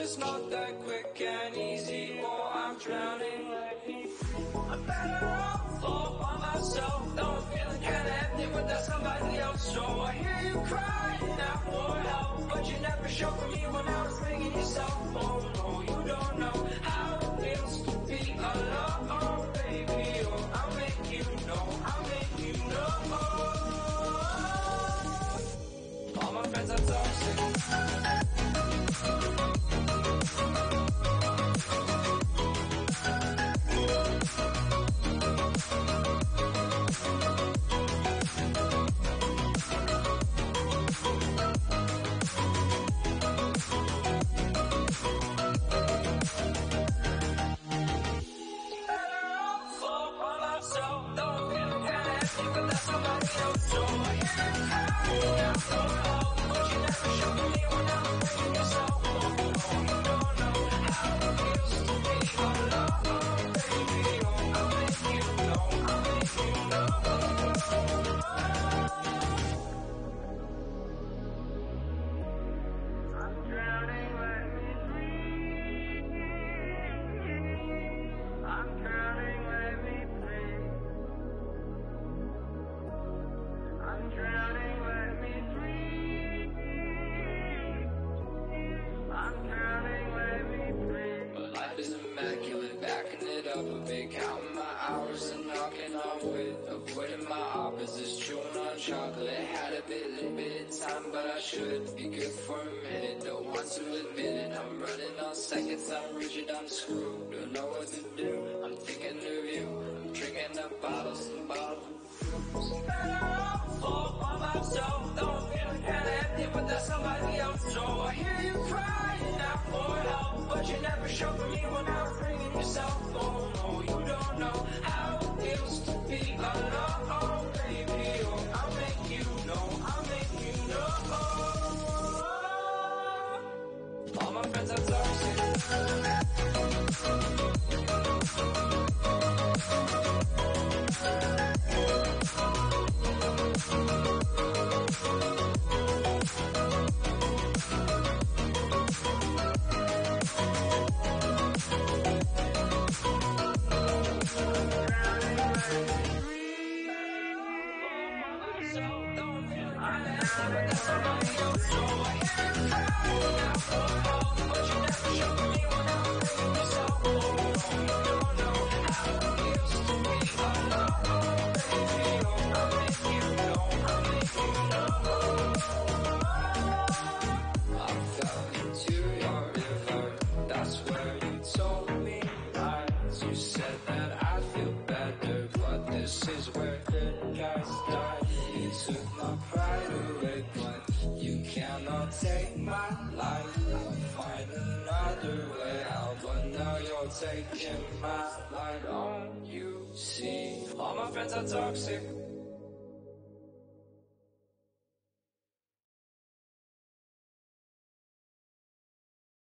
it's not that quick and easy, or I'm drowning. I'm better off all by myself, though I'm feeling kinda empty without somebody else. So I hear you crying out for help, but you never showed me when I was ringing yourself. Oh no, you don't know how it feels to be alone, baby. Oh, I'll make you know, I'll make you know. All my friends are toxic. I'm rigid, I'm screwed, don't know what to do. I'm thinking of you, I'm drinking the bottles and bottles. Better off all by myself, though I'm feeling kinda empty without somebody else. So I hear you crying out for help, but you never showed me when I was bringing yourself. Oh no, you don't know how it feels to be alone, baby. Oh, I'll make you know, I'll make you know. All my friends are toxic. Take my life, I'll find another way out, but now you're taking my light on. You see, all my friends are toxic.